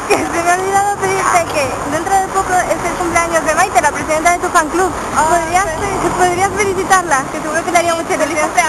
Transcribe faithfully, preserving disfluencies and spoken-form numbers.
Que se me ha olvidado pedirte que dentro de poco es el cumpleaños de Maite, la presidenta de tu fan club. Oh, ¿Podrías, sí. ¿Podrías felicitarla? Que seguro que le haría mucha ilusión.